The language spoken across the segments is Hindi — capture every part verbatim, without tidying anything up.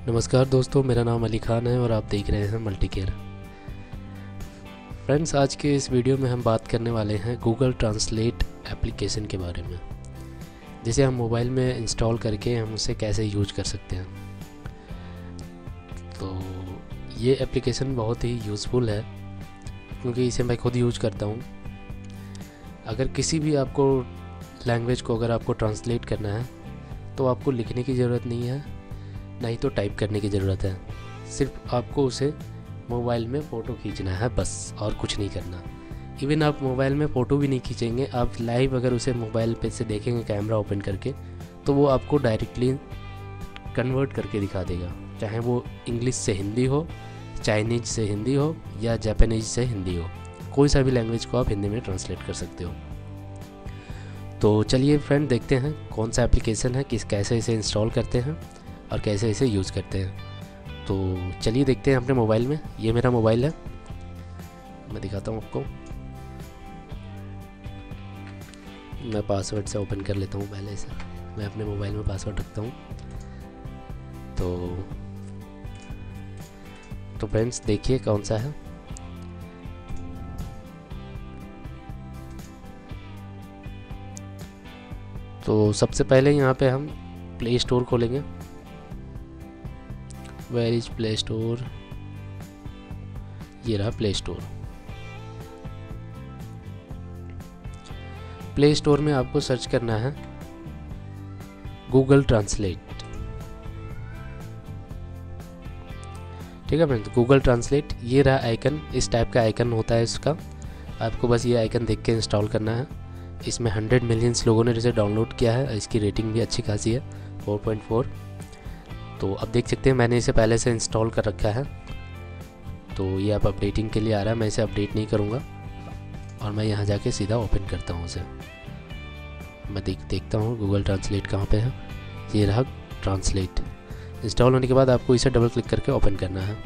नमस्कार दोस्तों, मेरा नाम अली खान है और आप देख रहे हैं मल्टी केयर। फ्रेंड्स, आज के इस वीडियो में हम बात करने वाले हैं गूगल ट्रांसलेट एप्लीकेशन के बारे में, जिसे हम मोबाइल में इंस्टॉल करके हम उसे कैसे यूज कर सकते हैं। तो ये एप्लीकेशन बहुत ही यूज़फुल है क्योंकि इसे मैं खुद यूज करता हूँ। अगर किसी भी आपको लैंग्वेज को अगर आपको ट्रांसलेट करना है तो आपको लिखने की ज़रूरत नहीं है, नहीं तो टाइप करने की ज़रूरत है। सिर्फ आपको उसे मोबाइल में फ़ोटो खींचना है बस, और कुछ नहीं करना। इवन आप मोबाइल में फ़ोटो भी नहीं खींचेंगे, आप लाइव अगर उसे मोबाइल पे से देखेंगे कैमरा ओपन करके, तो वो आपको डायरेक्टली कन्वर्ट करके दिखा देगा। चाहे वो इंग्लिश से हिंदी हो, चाइनीज से हिंदी हो या जापानीज से हिंदी हो, कोई सा भी लैंग्वेज को आप हिंदी में ट्रांसलेट कर सकते हो। तो चलिए फ्रेंड, देखते हैं कौन सा एप्लीकेशन है, किस कैसे इसे इंस्टॉल करते हैं और कैसे इसे यूज़ करते हैं। तो चलिए देखते हैं अपने मोबाइल में। ये मेरा मोबाइल है, मैं दिखाता हूँ आपको। मैं पासवर्ड से ओपन कर लेता हूँ पहले से। मैं अपने मोबाइल में पासवर्ड रखता हूँ। तो तो फ्रेंड्स देखिए कौन सा है। तो सबसे पहले यहाँ पे हम प्ले स्टोर खोलेंगे। Where is Play Store? ये रहा प्ले स्टोर। प्ले स्टोर में आपको सर्च करना है गूगल ट्रांसलेट। ठीक है फ्रेंड्स, गूगल ट्रांसलेट ये रहा आइकन। इस टाइप का आइकन होता है इसका। आपको बस ये आइकन देख के इंस्टॉल करना है। इसमें हंड्रेड मिलियंस लोगों ने इसे डाउनलोड किया है। इसकी रेटिंग भी अच्छी खासी है, फोर पॉइंट फोर। तो अब देख सकते हैं मैंने इसे पहले से इंस्टॉल कर रखा है। तो ये आप अपडेटिंग के लिए आ रहा है, मैं इसे अपडेट नहीं करूँगा और मैं यहाँ जाके सीधा ओपन करता हूँ उसे। मैं देख देखता हूँ गूगल ट्रांसलेट कहाँ पे है। ये रहा ट्रांसलेट। इंस्टॉल होने के बाद आपको इसे डबल क्लिक करके ओपन करना है।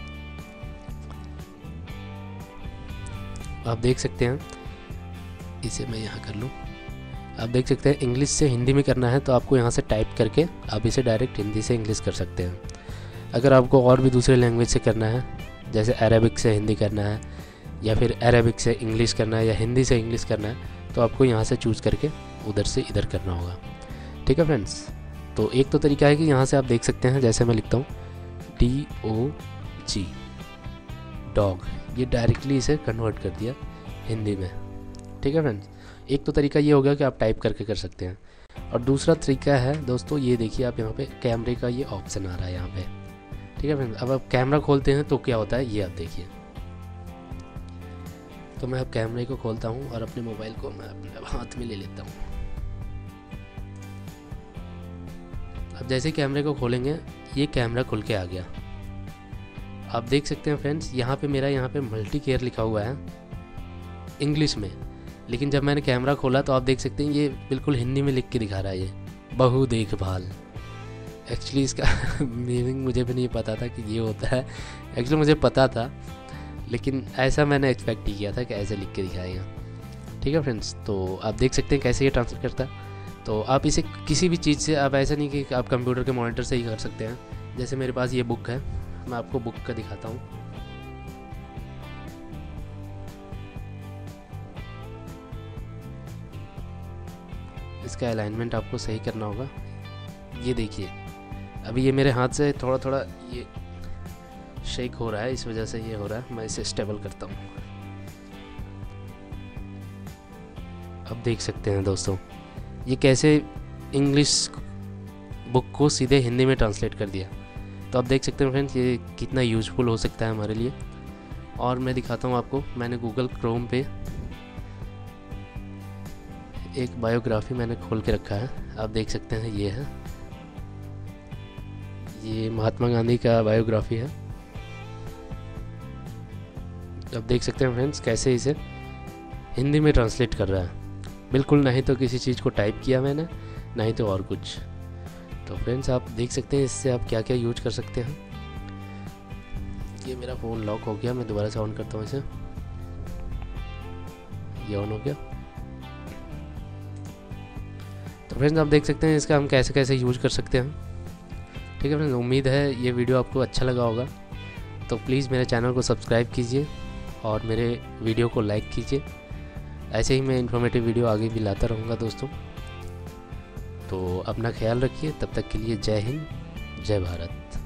आप देख सकते हैं, इसे मैं यहाँ कर लूँ। आप देख सकते हैं इंग्लिश से हिंदी में करना है तो आपको यहाँ से टाइप करके आप इसे डायरेक्ट हिंदी से इंग्लिश कर सकते हैं। अगर आपको और भी दूसरे लैंग्वेज से करना है, जैसे अरेबिक से हिंदी करना है या फिर अरेबिक से इंग्लिश करना है या हिंदी से इंग्लिश करना है, तो आपको यहाँ से चूज़ करके उधर से इधर करना होगा। ठीक है फ्रेंड्स, तो एक तो तरीका है कि यहाँ से आप देख सकते हैं, जैसे मैं लिखता हूँ डी ओ जी डॉग, ये डायरेक्टली इसे कन्वर्ट कर दिया हिंदी में। ठीक है फ्रेंड्स, एक तो तरीका ये हो गया कि आप टाइप करके कर सकते हैं। और दूसरा तरीका है दोस्तों, ये देखिए आप यहाँ पे कैमरे का ये ऑप्शन आ रहा है यहाँ पे। ठीक है फ्रेंड्स, अब आप कैमरा खोलते हैं तो क्या होता है ये आप देखिए। तो मैं अब कैमरे को खोलता हूँ और अपने मोबाइल को मैं अपने हाथ में ले लेता हूँ। अब जैसे कैमरे को खोलेंगे, ये कैमरा खुल के आ गया। आप देख सकते हैं फ्रेंड्स, यहाँ पे मेरा यहाँ पे मल्टी केयर लिखा हुआ है इंग्लिश में, लेकिन जब मैंने कैमरा खोला तो आप देख सकते हैं ये बिल्कुल हिंदी में लिख के दिखा रहा है, ये बहु देखभाल। एक्चुअली इसका मीनिंग मुझे भी नहीं पता था कि ये होता है। एक्चुअली मुझे पता था, लेकिन ऐसा मैंने एक्सपेक्ट ही किया था कि ऐसे लिख के दिखाएगा। ठीक है फ्रेंड्स, तो आप देख सकते हैं कैसे ये ट्रांसलेट करता है। तो आप इसे किसी भी चीज़ से, आप ऐसा नहीं कि आप कंप्यूटर के मॉनिटर से ही कर सकते हैं। जैसे मेरे पास ये बुक है, मैं आपको बुक का दिखाता हूँ। इसका अलाइनमेंट आपको सही करना होगा। ये देखिए, अभी ये मेरे हाथ से थोड़ा थोड़ा ये शेक हो रहा है, इस वजह से ये हो रहा है। मैं इसे स्टेबल करता हूँ। अब देख सकते हैं दोस्तों, ये कैसे इंग्लिश बुक को सीधे हिंदी में ट्रांसलेट कर दिया। तो आप देख सकते हैं फ्रेंड्स, ये कितना यूज़फुल हो सकता है हमारे लिए। और मैं दिखाता हूँ आपको, मैंने गूगल क्रोम पे एक बायोग्राफी मैंने खोल के रखा है। आप देख सकते हैं ये है, ये महात्मा गांधी का बायोग्राफी है। आप देख सकते हैं फ्रेंड्स कैसे इसे हिंदी में ट्रांसलेट कर रहा है। बिल्कुल नहीं तो किसी चीज़ को टाइप किया मैंने, नहीं तो और कुछ। तो फ्रेंड्स आप देख सकते हैं इससे आप क्या क्या यूज कर सकते हैं। ये मेरा फ़ोन लॉक हो गया, मैं दोबारा से ऑन करता हूँ इसे। ये ऑन हो गया। तो फ्रेंड्स आप देख सकते हैं इसका हम कैसे कैसे यूज कर सकते हैं। ठीक है फ्रेंड्स, उम्मीद है ये वीडियो आपको अच्छा लगा होगा। तो प्लीज़ मेरे चैनल को सब्सक्राइब कीजिए और मेरे वीडियो को लाइक कीजिए। ऐसे ही मैं इन्फॉर्मेटिव वीडियो आगे भी लाता रहूँगा दोस्तों। तो अपना ख्याल रखिए, तब तक के लिए जय हिंद, जय भारत।